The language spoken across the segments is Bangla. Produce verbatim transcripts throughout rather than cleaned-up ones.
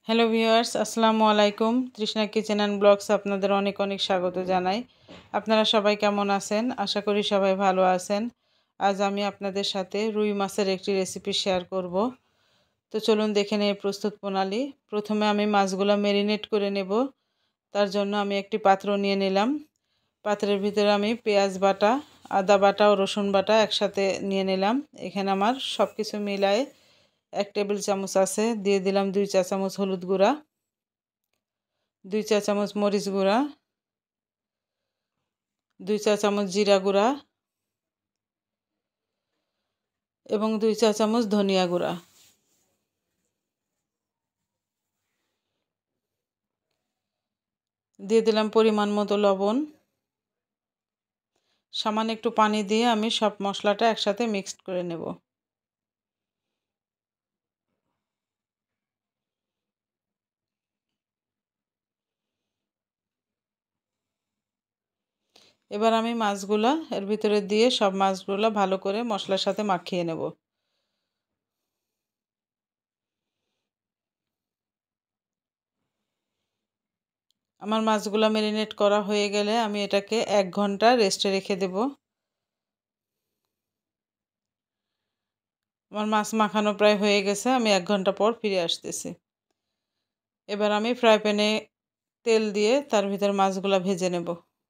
হ্যালো ভিউয়ার্স, আসসালামু আলাইকুম। তৃষ্ণা কিচেন অ্যান্ড ব্লগস আপনাদের অনেক অনেক স্বাগত জানাই। আপনারা সবাই কেমন আছেন? আশা করি সবাই ভালো আছেন। আজ আমি আপনাদের সাথে রুই মাছের একটি রেসিপি শেয়ার করব। তো চলুন দেখে নিই প্রস্তুত প্রণালী। প্রথমে আমি মাছগুলো ম্যারিনেট করে নেব। তার জন্য আমি একটি পাত্র নিয়ে নিলাম। পাত্রের ভিতরে আমি পেঁয়াজ বাটা, আদা বাটা ও রসুন বাটা একসাথে নিয়ে নিলাম। এখানে আমার সব কিছু মিলায়ে এক টেবিল চামচ আছে। দিয়ে দিলাম দুই চা চামচ হলুদ গুঁড়া, দুই চা চামচ মরিচ গুঁড়া, দুই চা চামচ জিরা গুঁড়া এবং দুই চা চামচ ধনিয়া গুঁড়া। দিয়ে দিলাম পরিমাণ মতো লবণ। সামান্য একটু পানি দিয়ে আমি সব মশলাটা একসাথে মিক্সড করে নেব। এবার আমি মাছগুলা এর ভিতরে দিয়ে সব মাছগুলা ভালো করে মশলার সাথে মাখিয়ে নেব। আমার মাছগুলা ম্যারিনেট করা হয়ে গেলে আমি এটাকে এক ঘন্টা রেস্টে রেখে দেব। আমার মাছ মাখানো প্রায় হয়ে গেছে, আমি এক ঘন্টা পর ফিরে আসতেছি। এবার আমি ফ্রাই প্যানে তেল দিয়ে তার ভিতর মাছগুলা ভেজে নেব।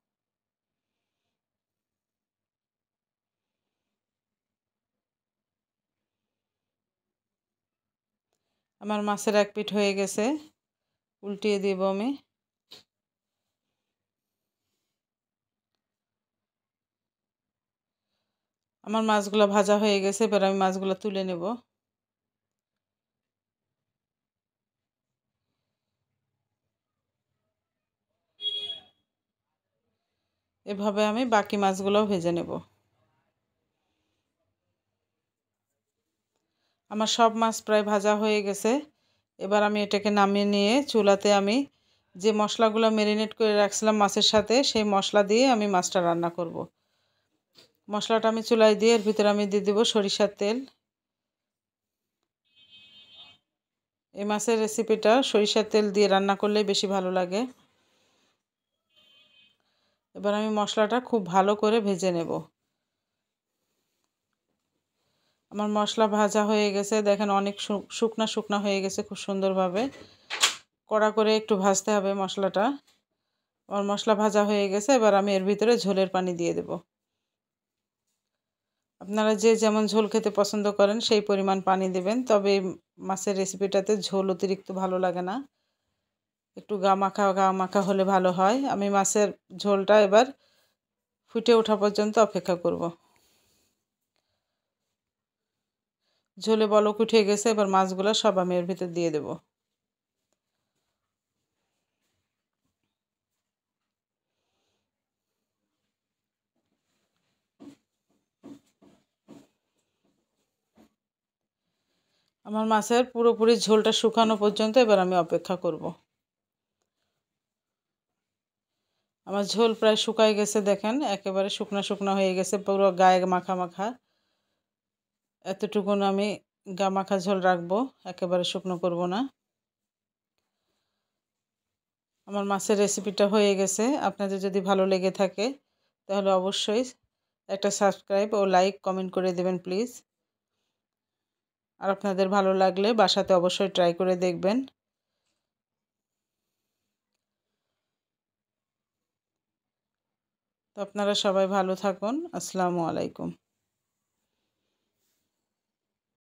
আমার মাছের এক পিঠ হয়ে গেছে, উল্টিয়ে দেব আমি। আমার মাছগুলো ভাজা হয়ে গেছে, এবার আমি মাছগুলো তুলে নেব। এভাবে আমি বাকি মাছগুলোও ভেজে নেব। আমার সব মাছ প্রায় ভাজা হয়ে গেছে। এবার আমি এটাকে নামিয়ে নিয়ে চুলাতে আমি যে মশলাগুলো ম্যারিনেট করে রাখছিলাম মাছের সাথে, সেই মশলা দিয়ে আমি মাছটা রান্না করব। মশলাটা আমি চুলায় দিয়ে এর ভিতরে আমি দিয়ে দেবো সরিষার তেল। এই মাছের রেসিপিটা সরিষার তেল দিয়ে রান্না করলে বেশি ভালো লাগে। এবার আমি মশলাটা খুব ভালো করে ভেজে নেব। আমার মশলা ভাজা হয়ে গেছে, দেখেন অনেক শুকনা শুকনা হয়ে গেছে খুব সুন্দরভাবে। কড়া করে একটু ভাজতে হবে মশলাটা। আমার মশলা ভাজা হয়ে গেছে, এবার আমি এর ভিতরে ঝোলের পানি দিয়ে দেব। আপনারা যে যেমন ঝোল খেতে পছন্দ করেন সেই পরিমাণ পানি দেবেন, তবে মাছের রেসিপিটাতে ঝোল অতিরিক্ত ভালো লাগে না, একটু গা মাখা গা মাখা হলে ভালো হয়। আমি মাছের ঝোলটা এবার ফুটে ওঠা পর্যন্ত অপেক্ষা করব। ঝোলে বলক উঠে গেছে, এবার মাছগুলো সব আমি এর ভিতর দিয়ে দেব। আমার মাছের পুরোপুরি ঝোলটা শুকানো পর্যন্ত এবার আমি অপেক্ষা করব। আমার ঝোল প্রায় শুকায় গেছে, দেখেন একেবারে শুকনা শুকনা হয়ে গেছে, পুরো গায়ে মাখা মাখা। এতটুকুন আমি গা মাখা ঝোল রাখবো, একেবারে শুকনো করব না। আমার মাছের রেসিপিটা হয়ে গেছে। আপনাদের যদি ভালো লেগে থাকে তাহলে অবশ্যই একটা সাবস্ক্রাইব ও লাইক কমেন্ট করে দেবেন প্লিজ। আর আপনাদের ভালো লাগলে বাসাতে অবশ্যই ট্রাই করে দেখবেন। তো আপনারা সবাই ভালো থাকুন। আসসালামু আলাইকুম।